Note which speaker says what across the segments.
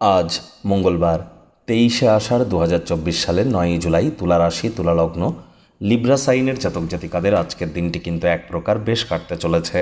Speaker 1: আজ মঙ্গলবার 23শে আষাঢ় 2024 সালের 9ই জুলাই তুলা রাশি তুলা লগ্ন লিব্রা সাইনের জাতক জাতিকাদের আজকের দিনটি কিন্তু এক প্রকার বেশ কাটতে চলেছে।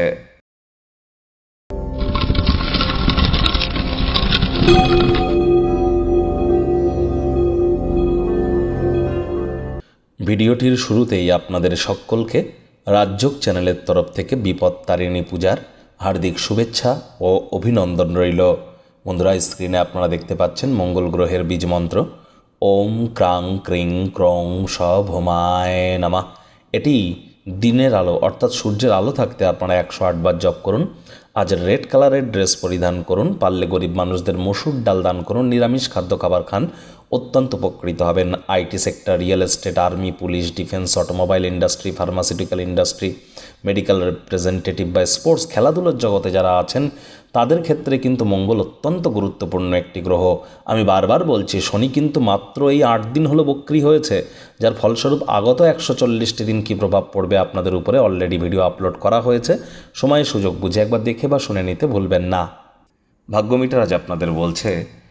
Speaker 1: ভিডিওটির শুরুতেই আপনাদের সকলকে রাজযোগ চ্যানেলের তরফ থেকে বিপত্তারিণী পূজার হার্দিক শুভেচ্ছা ও অভিনন্দন রইল। বন্ধুরা, স্ক্রিনে আপনারা দেখতে পাচ্ছেন মঙ্গল গ্রহের বীজ মন্ত্র ওম ক্রাং ক্রিং ক্রং স ভৌমায় নমঃ। এটি দিনের আলো অর্থাৎ সূর্যের আলো থাকতে আপনারা 108 বার জপ করুন। আজ রেড কালারের ড্রেস পরিধান করুন, পারলে গরিব মানুষদের মসুর ডাল দান করুন, নিরামিষ খাদ্য খাবার খান, অত্যন্ত উপকৃত হবেন। IT sector, real estate, army, police, defence, automobile industry, pharmaceutical industry, medical representative বা স্পোর্টস খেলাধুলার জগতে যারা আছেন তাদের ক্ষেত্রে কিন্তু মঙ্গল অত্যন্ত গুরুত্বপূর্ণ একটি গ্রহ। আমি বারবার বলছি, শনি কিন্তু মাত্র এই 8 দিন হলো বক্রী হয়েছে, যার ফলস্বরূপ আগত 140টি দিন কী প্রভাব পড়বে আপনাদের উপরে অলরেডি ভিডিও আপলোড করা হয়েছে। সময় সুযোগ বুঝে একবার দেখে বা শুনে নিতে ভুলবেন না। ভাগ্যমিটার আজ আপনাদের বলছে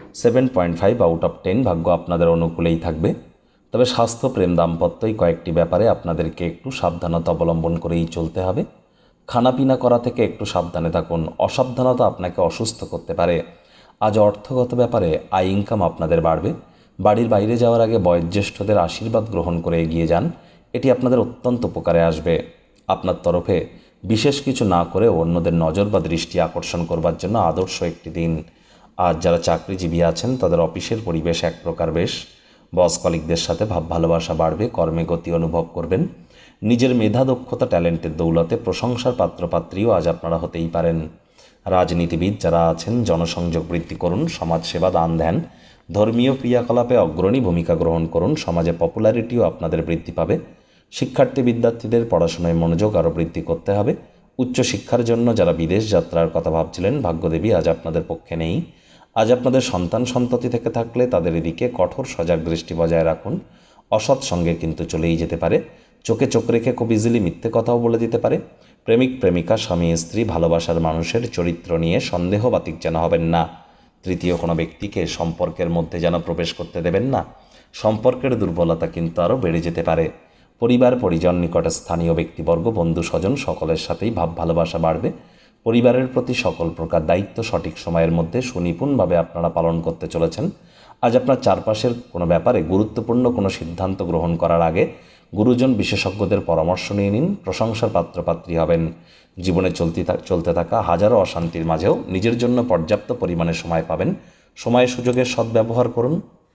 Speaker 1: 7.5 আউট অফ 10 ভাগ্য আপনাদের অনুকূলেই থাকবে। তবে স্বাস্থ্য, প্রেম, দাম্পত্য এই কয়েকটি ব্যাপারে আপনাদেরকে একটু সাবধানতা অবলম্বন করেই চলতে হবে। খানাপিনা করা থেকে একটু সাবধানে থাকুন, অসাবধানতা আপনাকে অসুস্থ করতে পারে। আজ অর্থগত ব্যাপারে আয় ইনকাম আপনাদের বাড়বে। বাড়ির বাইরে যাওয়ার আগে বয়োজ্যেষ্ঠদের আশীর্বাদ গ্রহণ করে এগিয়ে যান, এটি আপনাদের অত্যন্ত উপকারে আসবে। আপনার তরফে বিশেষ কিছু না করে অন্যদের নজর বা দৃষ্টি আকর্ষণ করবার জন্য আদর্শ একটি দিন। আজ যারা চাকরিজীবী আছেন তাদের অফিসের পরিবেশ এক প্রকার বেশ। বস কলিগদের সাথে ভাব ভালোবাসা বাড়বে, কর্মে গতি অনুভব করবেন। নিজের মেধা, দক্ষতা, ট্যালেন্টের দৌলতে প্রশংসার পাত্রপাত্রীও আজ আপনারা হতেই পারেন। রাজনীতিবিদ যারা আছেন জনসংযোগ বৃদ্ধি করুন, সমাজসেবা, দান ধ্যান, ধর্মীয় ক্রিয়াকলাপে অগ্রণী ভূমিকা গ্রহণ করুন, সমাজে পপুলারিটিও আপনাদের বৃদ্ধি পাবে। শিক্ষার্থী বিদ্যার্থীদের পড়াশোনায় মনোযোগ আরও বৃদ্ধি করতে হবে। উচ্চশিক্ষার জন্য যারা বিদেশ যাত্রার কথা ভাবছিলেন, ভাগ্যদেবী আজ আপনাদের পক্ষে নেই। আজ আপনাদের সন্তান সন্ততি থেকে থাকলে তাদের এদিকে কঠোর সজাগ দৃষ্টি বজায় রাখুন। অসৎ সঙ্গে কিন্তু চলেই যেতে পারে। চোখে চোখ রেখে খুব ইজিলি মিথ্যে কথাও বলে দিতে পারে। প্রেমিক প্রেমিকা, স্বামী স্ত্রী, ভালোবাসার মানুষের চরিত্র নিয়ে সন্দেহবাতিক যেন হবেন না। তৃতীয় কোনো ব্যক্তিকে সম্পর্কের মধ্যে যেন প্রবেশ করতে দেবেন না। সম্পর্কের দুর্বলতা কিন্তু আরও বেড়ে যেতে পারে। পরিবার পরিজন, নিকটে স্থানীয় ব্যক্তিবর্গ, বন্ধু স্বজন সকলের সাথেই ভাব ভালোবাসা বাড়বে। পরিবারের প্রতি সকল প্রকার দায়িত্ব সঠিক সময়ের মধ্যে সুনিপুণভাবে আপনারা পালন করতে চলেছেন। আজ আপনার চারপাশের কোনো ব্যাপারে গুরুত্বপূর্ণ কোনো সিদ্ধান্ত গ্রহণ করার আগে গুরুজন বিশেষজ্ঞদের পরামর্শ নিয়ে নিন, প্রশংসার পাত্রপাত্রী হবেন। জীবনে চলতে থাকা হাজারো অশান্তির মাঝেও নিজের জন্য পর্যাপ্ত পরিমাণে সময় পাবেন। সময় সুযোগের সদ্ব্যবহার করুন।